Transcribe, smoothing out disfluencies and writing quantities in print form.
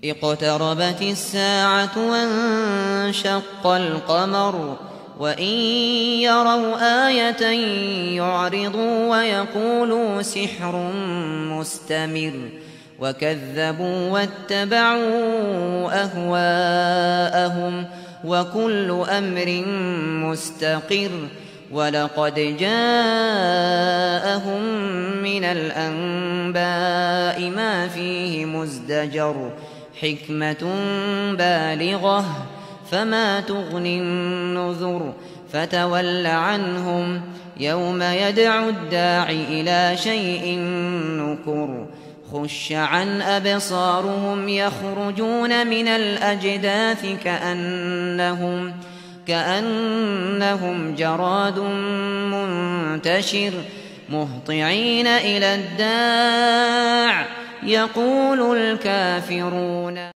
اقتربت الساعة وانشق القمر وإن يروا آية يعرضوا ويقولوا سحر مستمر وكذبوا واتبعوا أهواءهم وكل أمر مستقر ولقد جاءهم من الأنباء ما فيه مزدجر حكمة بالغة فما تغني النذر فتول عنهم يوم يدعو الداع إلى شيء نكر خش عن أبصارهم يخرجون من الأجداث كأنهم جراد منتشر مهطعين إلى الداع يقول الكافرون